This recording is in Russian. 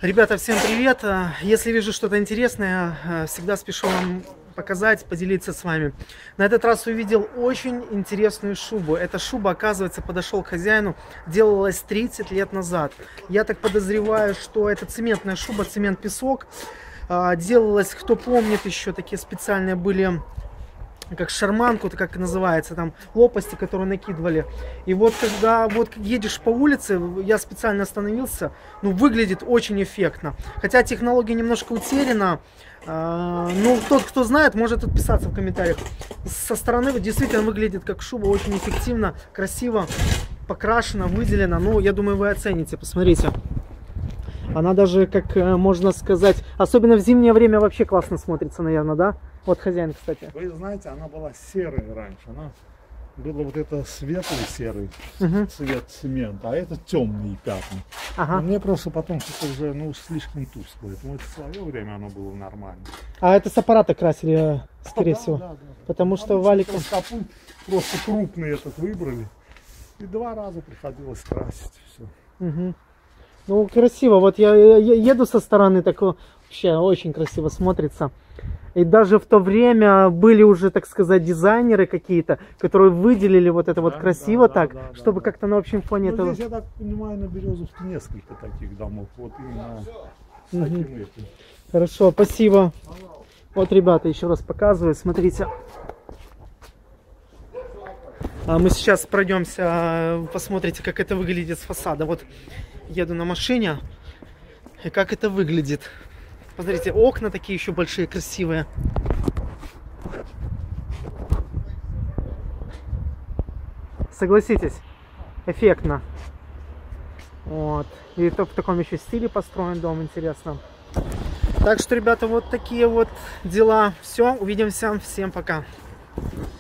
Ребята, всем привет! Если вижу что-то интересное, всегда спешу вам показать, поделиться с вами. На этот раз увидел очень интересную шубу. Эта шуба, оказывается, подошел к хозяину, делалась 30 лет назад. Я так подозреваю, что это цементная шуба, цемент-песок. Делалась, кто помнит, еще такие специальные были, как шарманку, это как называется, там лопасти, которые накидывали. И вот когда вот едешь по улице, я специально остановился, ну выглядит очень эффектно. Хотя технология немножко утеряна, ну тот, кто знает, может отписаться в комментариях. Со стороны действительно выглядит как шуба, очень эффективно, красиво, покрашена, выделена. Ну я думаю, вы оцените, посмотрите. Она даже, как можно сказать, особенно в зимнее время вообще классно смотрится, наверное, да? Вот хозяин, кстати. Вы знаете, она была серой раньше. Она была вот это светлый серый цвет цемента, а это темные пятна. Ага. Мне просто потом что-то уже, ну, слишком тусклое. Вот в свое время оно было нормально. А это с аппарата красили, скорее всего? Да. Потому что валиком... Просто крупный этот выбрали. И 2 раза приходилось красить. Все. Ну, красиво. Вот я еду со стороны, такое вообще очень красиво смотрится. И даже в то время были уже, так сказать, дизайнеры какие-то, которые выделили вот это вот красиво чтобы как-то на общем фоне этого... этого... Здесь, я так понимаю, на Березовке несколько таких домов. Вот именно таким этим. Хорошо, спасибо. Вот, ребята, еще раз показываю, смотрите. Мы сейчас пройдемся, посмотрите, как это выглядит с фасада. Вот еду на машине, и как это выглядит. Посмотрите, окна такие еще большие, красивые. Согласитесь, эффектно. Вот. И то в таком еще стиле построен дом, интересно. Так что, ребята, вот такие вот дела. Все, увидимся. Всем пока.